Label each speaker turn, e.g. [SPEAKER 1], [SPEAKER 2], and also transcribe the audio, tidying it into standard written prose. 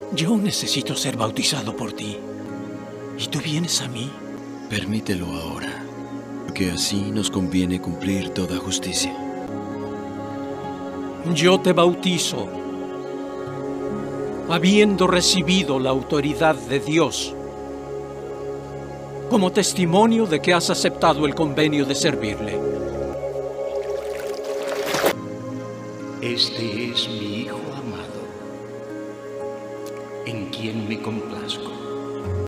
[SPEAKER 1] Yo necesito ser bautizado por ti. ¿Y tú vienes a mí?
[SPEAKER 2] Permítelo ahora, porque así nos conviene cumplir toda justicia.
[SPEAKER 1] Yo te bautizo, habiendo recibido la autoridad de Dios, como testimonio de que has aceptado el convenio de servirle.
[SPEAKER 3] Este es mi Hijo amado, en quien me complazco.